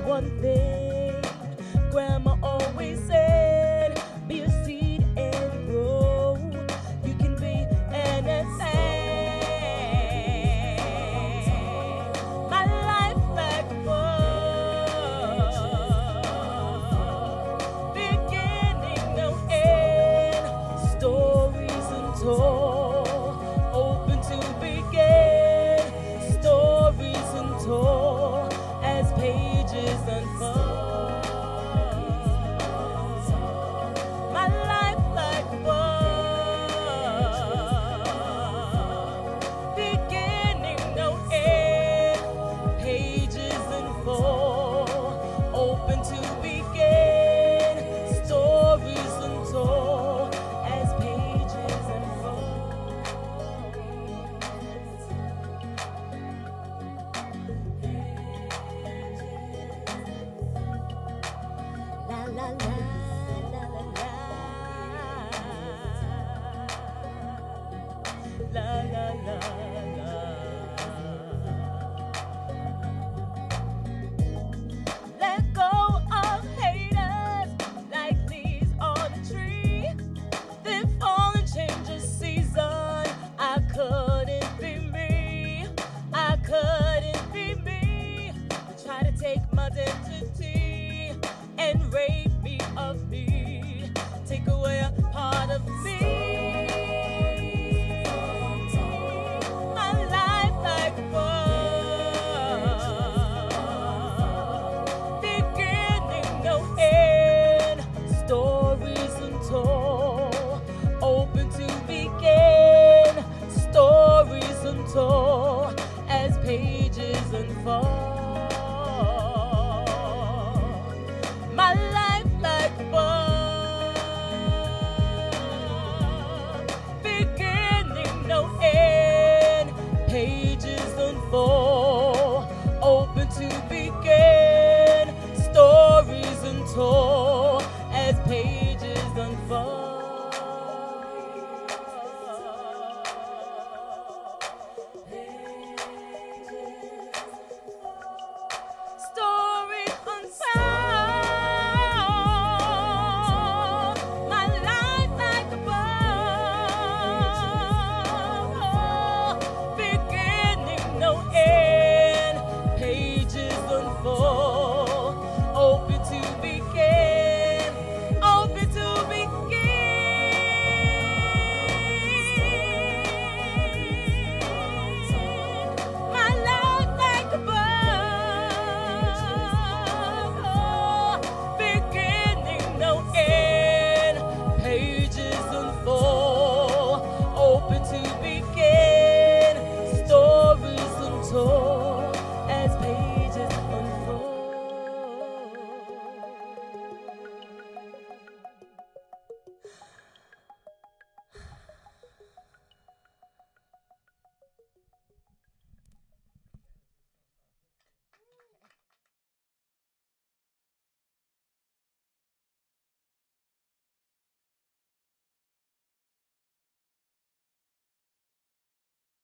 one thing Grandma always said: be a seed and grow. You can be anything. My life backward, beginning, no end. Stories untold, open to begin. Stories untold as pages unfold. My life like one, beginning, no end. Pages unfold, open to begin. Stories untold as pages unfold. La la la la la la la la la la. Let go of haters like leaves on a tree. Then fall and change the season. I couldn't be me. I couldn't be me. Try to take my identity and rape me of me. Take away a part of me.